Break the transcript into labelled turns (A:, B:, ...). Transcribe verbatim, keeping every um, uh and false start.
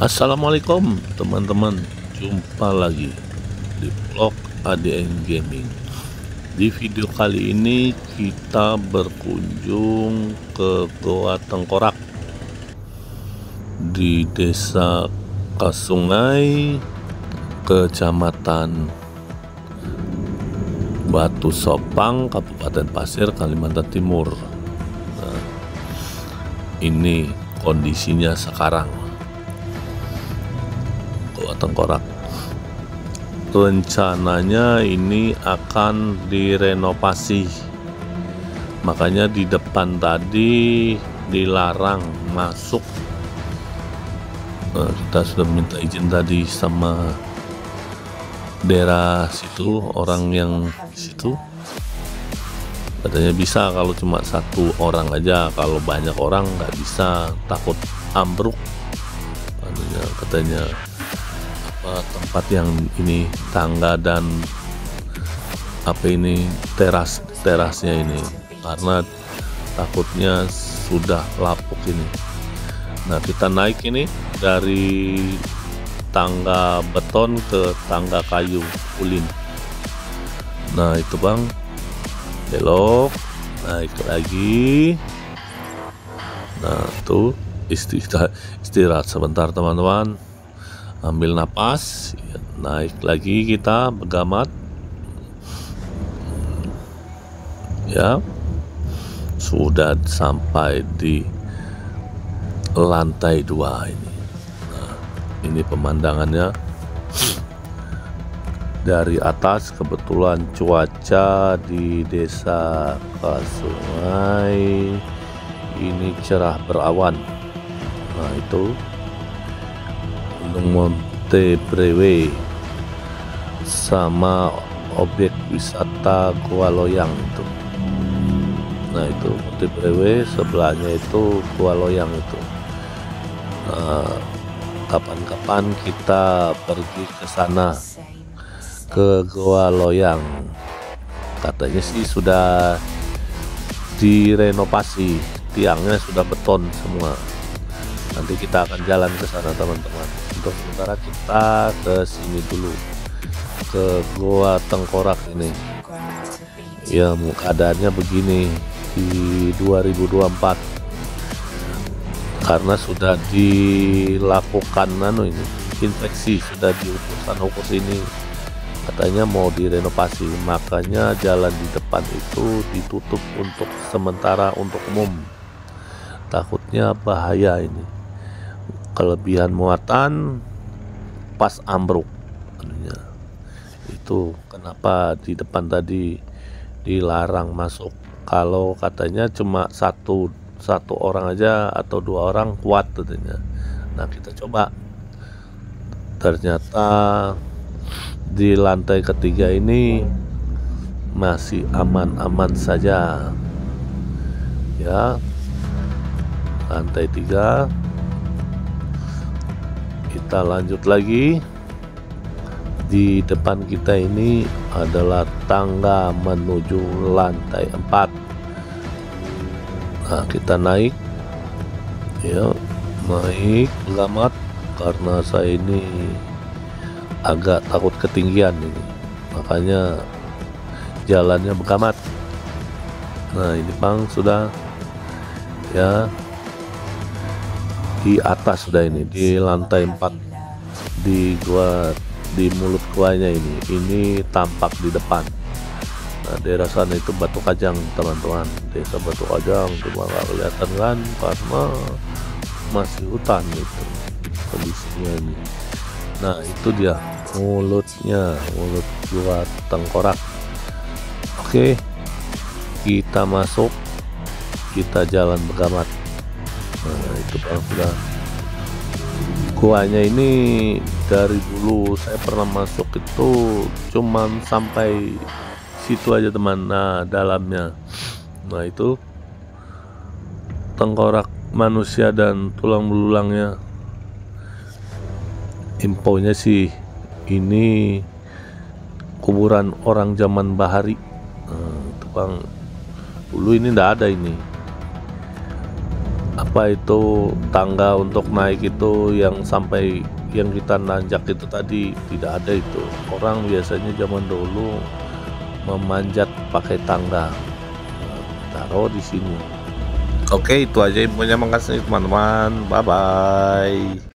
A: Assalamualaikum teman-teman, jumpa lagi di vlog A D N Gaming. Di video kali ini kita berkunjung ke Goa Tengkorak di Desa Kasungai, Kecamatan Batu Sopang, Kabupaten Pasir, Kalimantan Timur. Nah, ini kondisinya sekarang. Goa Tengkorak rencananya ini akan direnovasi, makanya di depan tadi dilarang masuk. Nah, kita sudah minta izin tadi sama daerah situ, orang yang di situ katanya bisa kalau cuma satu orang aja, kalau banyak orang nggak bisa, takut ambruk. Katanya, katanya tempat yang ini tangga dan apa ini teras terasnya ini, karena takutnya sudah lapuk ini. Nah, kita naik ini dari tangga beton ke tangga kayu ulin. Nah itu bang, belok, naik lagi. Nah tuh istirahat istirahat sebentar teman-teman, ambil napas, naik lagi kita bergamat ya. Sudah sampai di lantai dua ini. Nah, ini pemandangannya dari atas. Kebetulan cuaca di Desa Kasungai ini cerah berawan. Nah itu Gunung Monte Brewe sama objek wisata Gua Loyang itu. Nah itu Monte Brewe, sebelahnya itu Gua Loyang itu. Nah, kapan-kapan kita pergi ke sana, ke Gua Loyang. Katanya sih sudah direnovasi, tiangnya sudah beton semua. Nanti kita akan jalan ke sana teman-teman. Untuk sementara kita ke sini dulu, ke Goa Tengkorak ini. Ya keadaannya begini di dua ribu dua puluh empat, karena sudah dilakukan nano ini infeksi, sudah diukur sana ukur sini, katanya mau direnovasi, makanya jalan di depan itu ditutup untuk sementara untuk umum. Takutnya bahaya ini, kelebihan muatan pas ambruk. Itu kenapa di depan tadi dilarang masuk. Kalau katanya cuma satu satu orang aja atau dua orang kuat katanya. Nah kita coba, ternyata di lantai ketiga ini masih aman-aman saja ya. Lantai tiga, kita lanjut lagi. Di depan kita ini adalah tangga menuju lantai empat. Nah kita naik ya, naik gamat, karena saya ini agak takut ketinggian ini, makanya jalannya bergamat. Nah ini bang sudah ya di atas, sudah ini di lantai empat, di gua, di mulut guanya ini ini tampak di depan. Nah daerah sana itu Batu Kajang teman-teman, desa Batu Kajang, cuma nggak kelihatan kan karena masih hutan itu kondisinya ini. Nah itu dia mulutnya, mulut Goa Tengkorak. Oke, kita masuk, kita jalan bergamat. Nah itu bang sudah. Guanya ini dari dulu saya pernah masuk itu cuman sampai situ aja teman. Nah dalamnya, nah itu tengkorak manusia dan tulang belulangnya. Infonya sih ini kuburan orang zaman bahari. Nah, itu bang, dulu ini ndak ada ini apa itu tangga untuk naik itu yang sampai yang kita nanjak itu tadi, tidak ada itu. Orang biasanya zaman dulu memanjat pakai tangga, taruh di sini. Oke, itu aja infonya, makasih teman-teman, bye bye.